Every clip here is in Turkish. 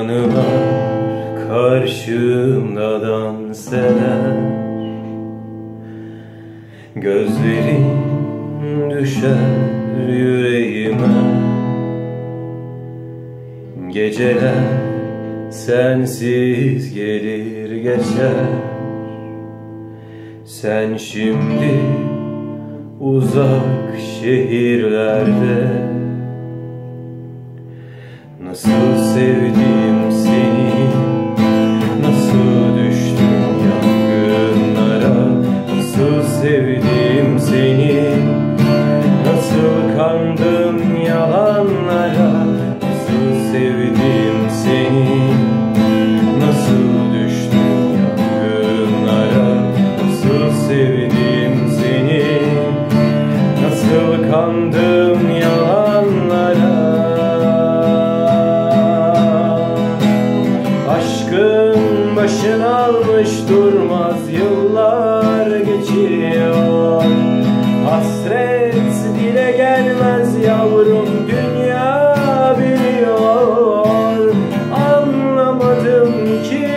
Anılar karşımda dans eder, gözlerin düşer yüreğime. Geceler sensiz gelir geçer, sen şimdi uzak şehirlerde. Nasıl sevdim seni, nasıl düştüm yangınlara. Nasıl sevdim seni, nasıl kandım yalanlara. Nasıl sevdim seni, nasıl düştüm yangınlara. Nasıl sevdim seni, nasıl kandım yalanlara. Aşkın başını almış durmaz, yıllar geçiyor. Hasret dile gelmez yavrum, dünya biliyor. Anlamadım ki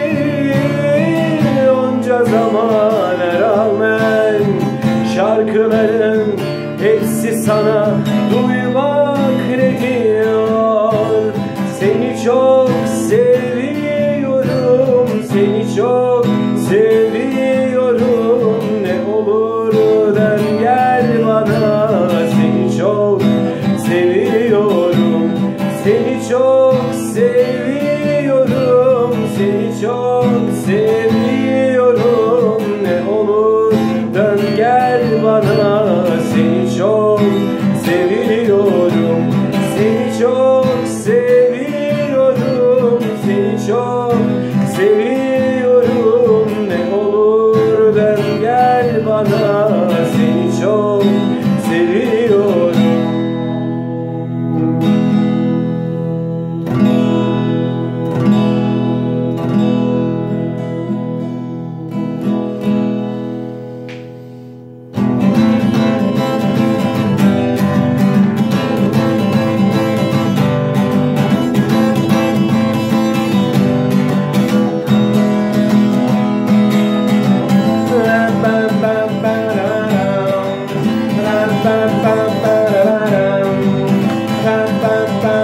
onca zamana rağmen şarkıların hepsi sana duymak ne diyor. Seni çok seviyorum, seni çok seviyorum. Ne olur dön gel bana. Seni çok seviyorum, seni çok seviyorum. Seni çok seviyorum. Ne olur dön gel bana. Seni çok seviyorum, seni çok seviyorum. Seni çok seviyorum. Ne olur dön gel bana. Seni çok seviyorum. Bam bam